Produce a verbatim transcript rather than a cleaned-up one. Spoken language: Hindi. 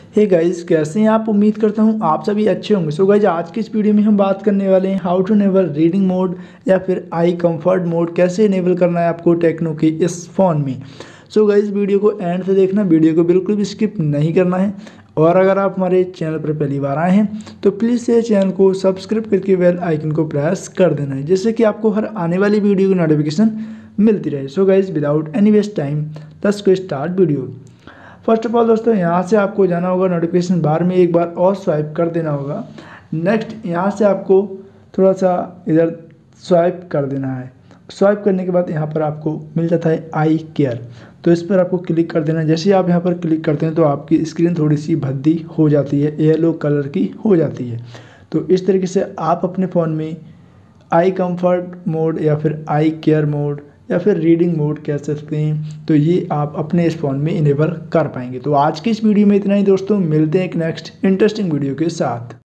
हे गाइस, कैसे हैं आप। उम्मीद करता हूँ आप सभी अच्छे होंगे। सो गाइस, आज की इस वीडियो में हम बात करने वाले हैं how to enable reading mode या फिर आई कंफर्ट मोड कैसे इनेबल करना है आपको टेक्नो के इस फ़ोन में। सो गाइस, वीडियो को एंड से देखना, वीडियो को बिल्कुल भी स्किप नहीं करना है। और अगर आप हमारे चैनल पर पहली बार आए हैं तो प्लीज़ से चैनल को सब्सक्राइब करके बेल आइकन को प्रेस कर देना है, जिससे कि आपको हर आने वाली वीडियो की नोटिफिकेशन मिलती रहे। So guys, without any waste time let's go start video. First of all दोस्तों, यहाँ से आपको जाना होगा नोटिफिकेशन बार में, एक बार और स्वाइप कर देना होगा। नेक्स्ट यहाँ से आपको थोड़ा सा इधर स्वाइप कर देना है। स्वाइप करने के बाद यहाँ पर आपको मिल जाता है आई केयर, तो इस पर आपको क्लिक कर देना है। जैसे ही आप यहाँ पर क्लिक करते हैं तो आपकी स्क्रीन थोड़ी सी भद्दी हो जाती है, येलो कलर की हो जाती है। तो इस तरीके से आप अपने फ़ोन में आई कंफर्ट मोड या फिर आई केयर मोड या फिर रीडिंग मोड कह सकते हैं, तो ये आप अपने इस फ़ोन में इनेबल कर पाएंगे। तो आज की इस वीडियो में इतना ही दोस्तों, मिलते हैं एक नेक्स्ट इंटरेस्टिंग वीडियो के साथ।